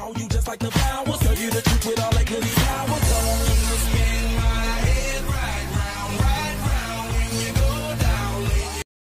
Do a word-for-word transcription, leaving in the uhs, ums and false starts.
You just like the flowers, girl, you the truth with all